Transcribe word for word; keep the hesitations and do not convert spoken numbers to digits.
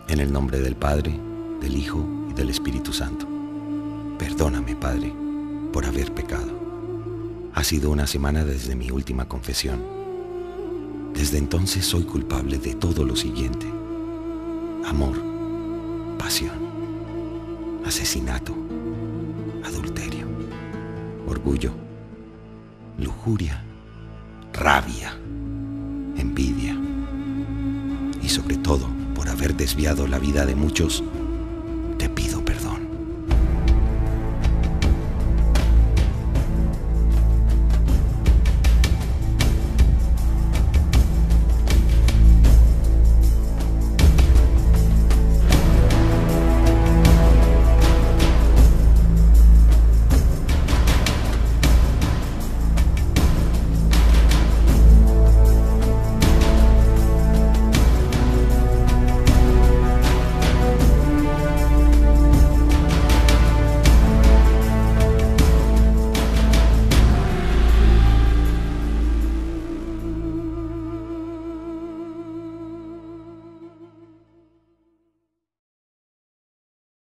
En el nombre del Padre, del Hijo y del Espíritu Santo. Perdóname, Padre, por haber pecado. Ha sido una semana desde mi última confesión. Desde entonces soy culpable de todo lo siguiente: amor, pasión, asesinato, adulterio, orgullo, lujuria, rabia, envidia y sobre todo por haber desviado la vida de muchos